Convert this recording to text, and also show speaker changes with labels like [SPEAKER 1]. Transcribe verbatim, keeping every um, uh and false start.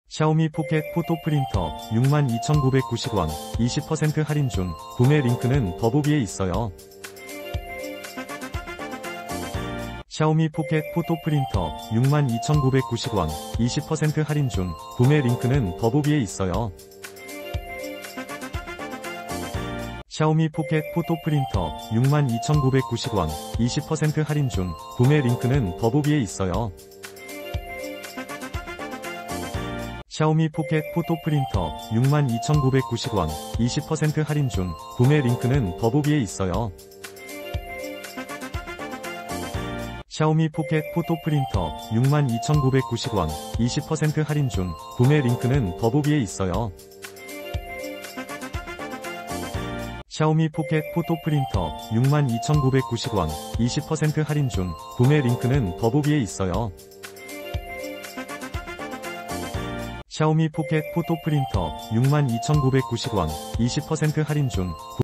[SPEAKER 1] 샤오미 포켓 포토 프린터 육만 이천구백구십 원 이십 퍼센트 할인 중. 구매 링크는 더보기에 있어요. 샤오미 포켓 포토 프린터 육만 이천구백구십 원 이십 퍼센트 할인 중. 구매 링크는 더보기에 있어요. 샤오미 포켓 포토 프린터 육만 이천구백구십 원 이십 퍼센트 할인 중. 구매 링크는 더보기에 있어요. 샤오미 포켓 포토 프린터 육만 이천구백구십 원 이십 퍼센트 할인 중. 구매 링크는 더보기에 있어요. 샤오미 포켓 포토 프린터 육만 이천구백구십 원 이십 퍼센트 할인 중. 구매 링크는 더보기에 있어요. 샤오미 포켓 포토 프린터 육만 이천구백구십 원 이십 퍼센트 할인 중. 구매 링크는 더보기에 있어요. 샤오미 포켓 포토 프린터 육만 이천구백구십 원 이십 퍼센트 할인 중.